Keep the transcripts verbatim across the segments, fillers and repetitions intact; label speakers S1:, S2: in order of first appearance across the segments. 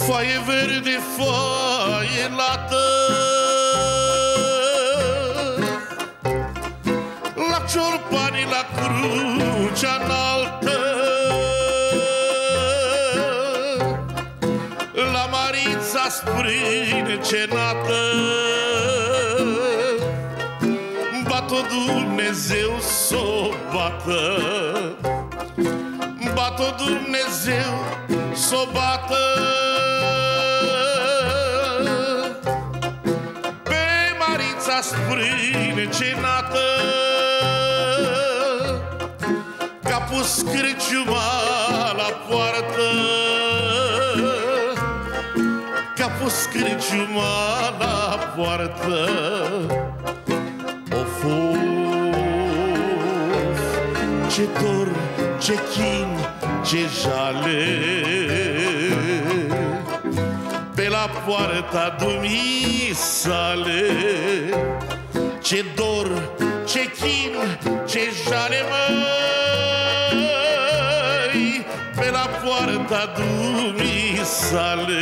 S1: Foaie verde, foaie lată, la ciorpanii, la crucea înaltă, la Marița sprâncenată, bat-o Dumnezeu s-o bată, bat-o Dumnezeu s-o bată. Pe Marița sprâncenată, că-a pus cârciuma la poartă, că-a pus cârciuma la poartă. Of, of, ce dor, ce chin, ce jale, pe la poarta dumisale. Ce dor, ce chin, ce jale, măi, pe la poarta dumisale.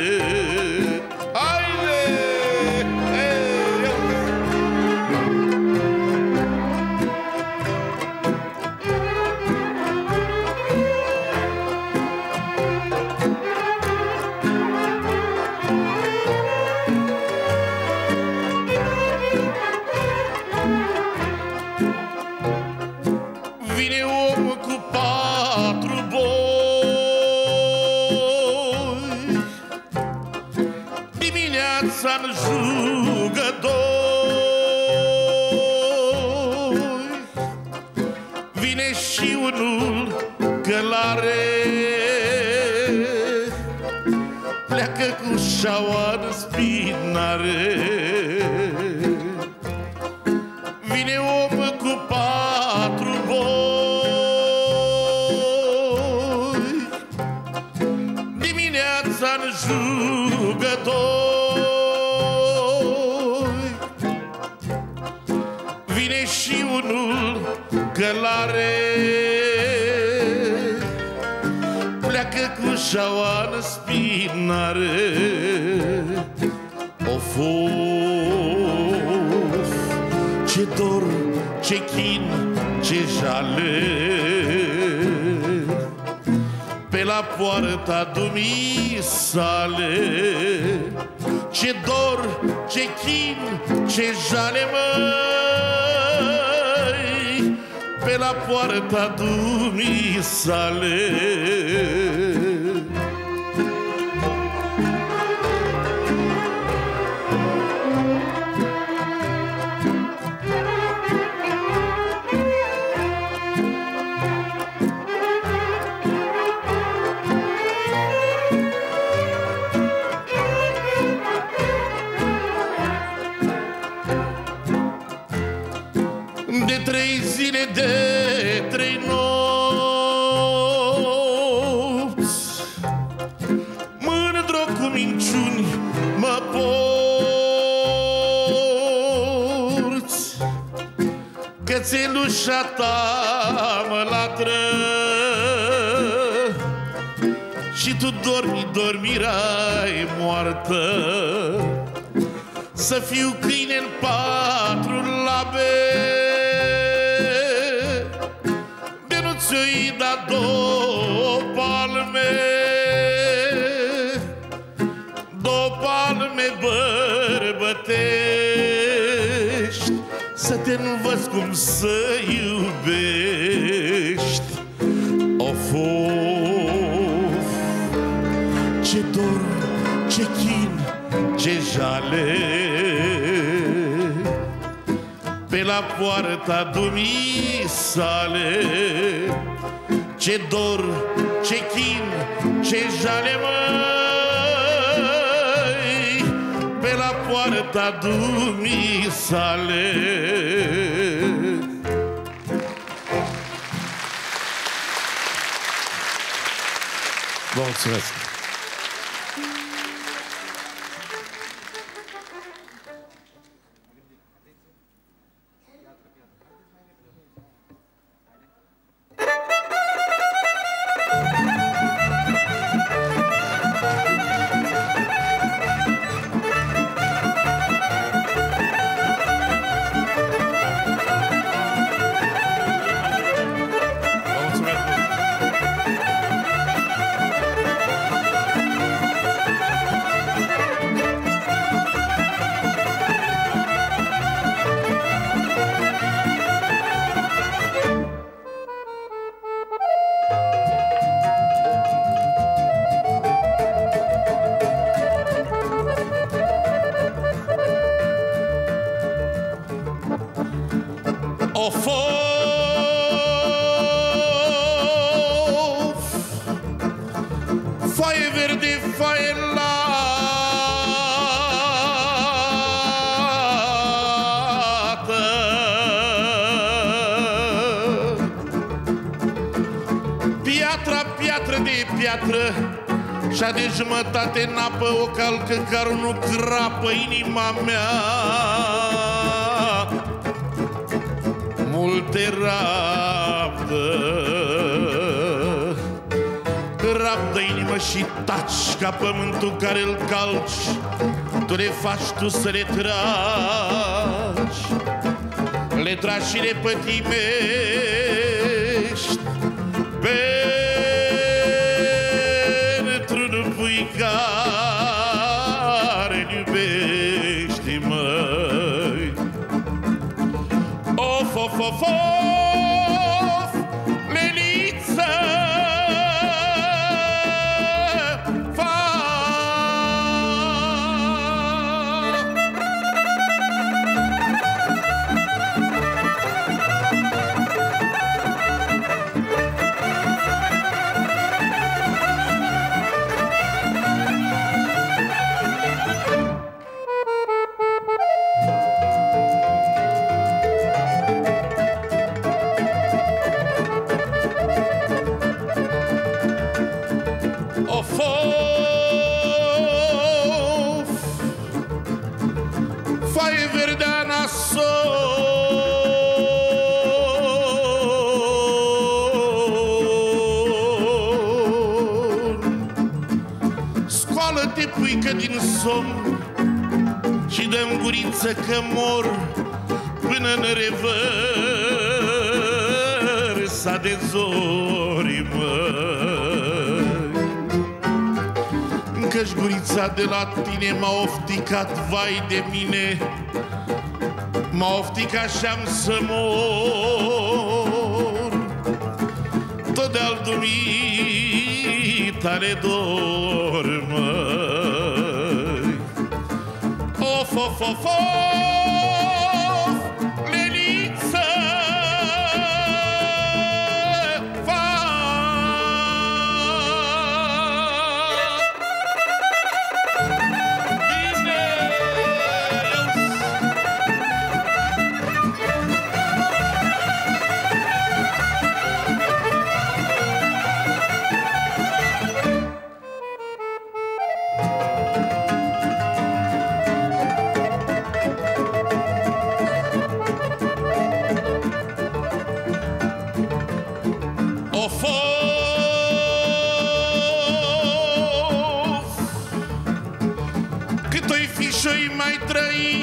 S1: Haide! Vine omul cu patru boi, dimineața-n jugădoi. Vine și unul călare, pleacă cu șaua în spinare. Vine omul cu patru boi, dimineața-n jugădoi. Vine și unul călare, pleacă cu șaua în spinare. Of, of, ce dor, ce chin, ce jale, pe la poarta dumisale. Ce dor, ce chin, ce jale, măi, pe la poarta dumisale. De trei zile, de trei nopți, mândru cu minciuni mă porți, cățelușa ta mă latră și tu dormi, dormirai moartă. Să fiu câine-n patru labe, de nu ți-o-i da două palme, două palme bărbătești, să te învăț cum să iubești. Of, of, ce dor, ce chin, ce jale, pe la poarta dumisale. Ce dor, ce chin, ce jale, măi, pe la poarta dumisale. Vă mulțumesc! Of, of, foaie verde, foaie lată, piatra, piatră de piatră, și-a de jumătate în apă o calcă care nu crapă inima mea. Multe rabdă, rabdă inimă și taci ca pământul care îl calci, tu le faci tu să le tragi, le tragi și le pătimești pentru nupui care-l iubești, măi. Of, of, of, of, Leliță, of, of, foaie verdea nason, scoală-te, puică, din somn și dă-mi guriță că mor până în revărsa de zori, măi. Încă-și gurița de la tine m-a ofticat, vai de mine, m-a ofticat și-am să mor. Tot de-al dumitale dor, măi. Of, of, of, of, Leliță, of, of, cât o-i fi și-o-i mai trăi,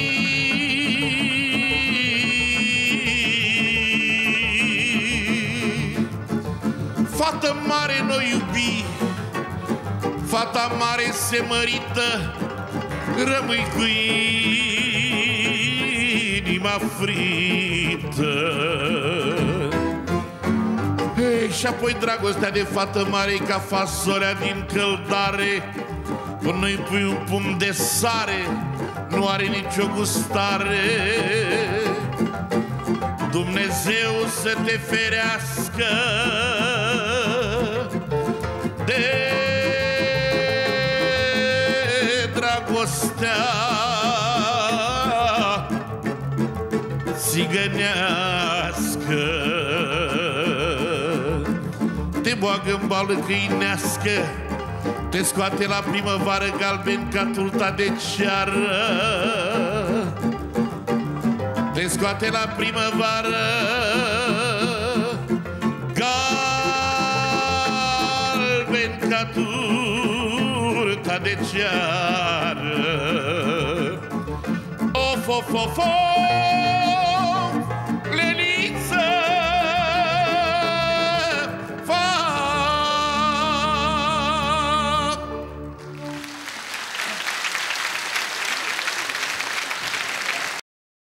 S1: fată mare n-o iubi, fata mare se mărită, rămâi cu inima frită. Ei, și apoi dragostea de fată mare e ca fasolea din căldare, până nu-i pui un pumn de sare, nu are nicio gustare. Dumnezeu să te ferească de dragostea țigănească. Te boagă în bală câinească, te scoate la primăvară galben ca turta de ceară, te scoate la primăvară galben ca turta de ceară. Of, of, of, of.